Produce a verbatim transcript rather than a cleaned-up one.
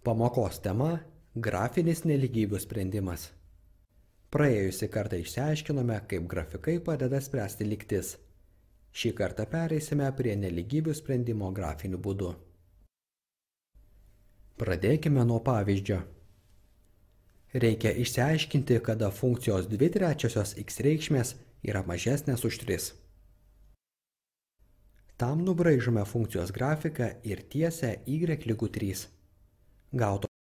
Pamokos tema – grafinis nelygybių sprendimas. Praėjusį kartą išsiaiškinome, kaip grafikai padeda spręsti lygtis. Šį kartą pereisime prie nelygybių sprendimo grafiniu būdu. Pradėkime nuo pavyzdžio. Reikia išsiaiškinti, kada funkcijos dvi trečiosios x reikšmės yra mažesnės už tris. Tam nubraižome funkcijos grafiką ir tiesę y lygu trys. Gauto